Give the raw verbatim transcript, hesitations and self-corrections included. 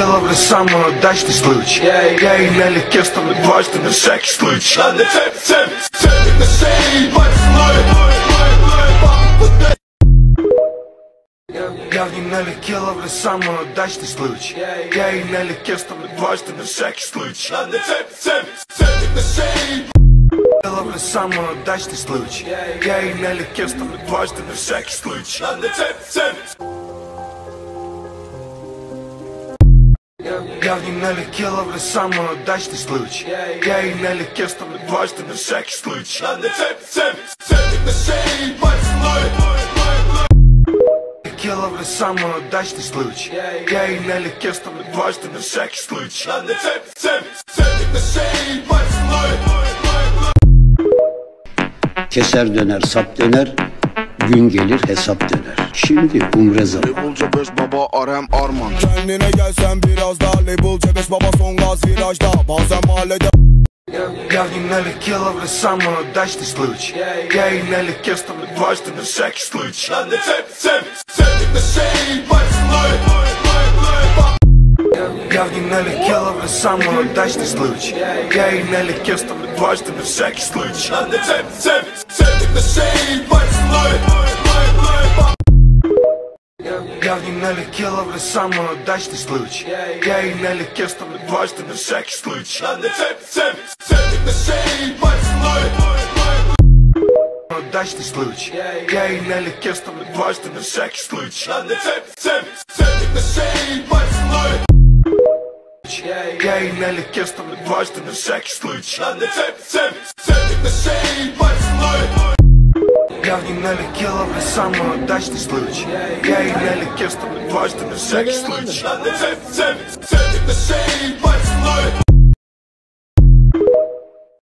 налетела в леса, но удачни случаи. Я и не лекарстваме дважды на всеки случай. Я и не лекила в леса, но удачни случаи. Я и не лекарстваме дважды на всеки случай. В леса, но удачни случаи. Я и не лекарстваме дважды на всеки случай. Я и не лекила в леса, но удачни случаи. Я и не лекарстваме дважды на всеки случай. Лекила в леса, но удачни случаи. Я и не лекарстваме дважды на всеки случай. Keser döner, sap döner, gün gelir hesap döner. Şimdi umre zamanı. Label C beş baba Arem Arman. Kendine gelsen biraz daha Label C beş baba son gaz virajda. Bazen mahallede Я и не лекила в леса, но удачни случаи. Я и не лекарстваме дважды на всеки случай. Я и не лекила в леса, но удачни случаи. Я и не лекарстваме дважды на всеки случай. Я и не лекила в леса, но удачни случаи. Я и не лекарстваме дважды на всеки случай. Удачни случаи. Я и не лекарстваме дважды на всеки случай. Я и не лекарстваме дважды на всеки случай. Я и не лекила в леса, но удачни случаи. Я и не лекарстваме дважды на всеки случай.